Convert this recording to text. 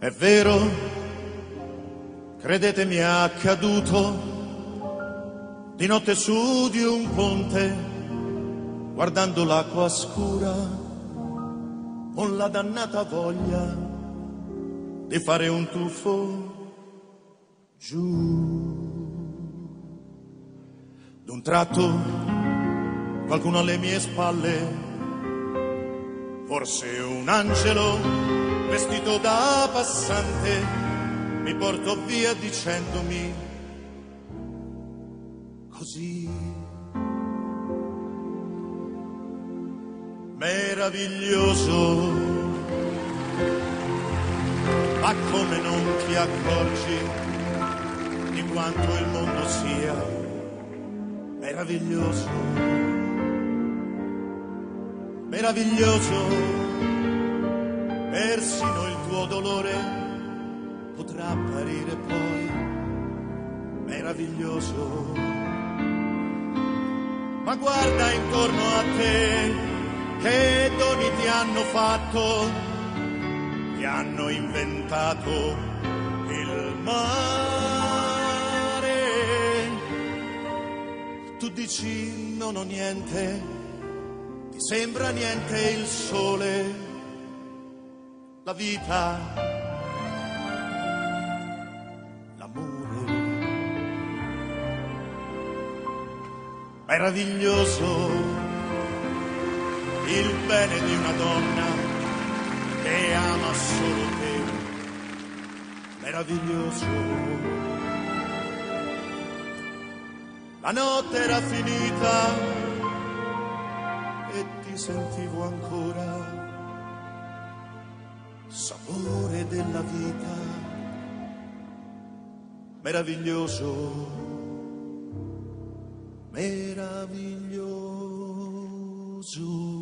È vero, credetemi, è accaduto di notte su di un ponte, guardando l'acqua scura, con la dannata voglia di fare un tuffo giù. D'un tratto qualcuno alle mie spalle, forse un angelo vestito da passante, mi portò via dicendomi così: meraviglioso, ma come non ti accorgi di quanto il mondo sia meraviglioso, meraviglioso, persino il tuo dolore potrà apparire poi meraviglioso. Ma guarda intorno a te, che doni ti hanno fatto, ti hanno inventato il mare. Tu dici non ho niente, ti sembra niente il sole, la vita, l'amore. Meraviglioso il bene di una donna che ama solo te, meraviglioso. La notte era finita e ti sentivo ancora, sapore della vita, meraviglioso, meraviglioso.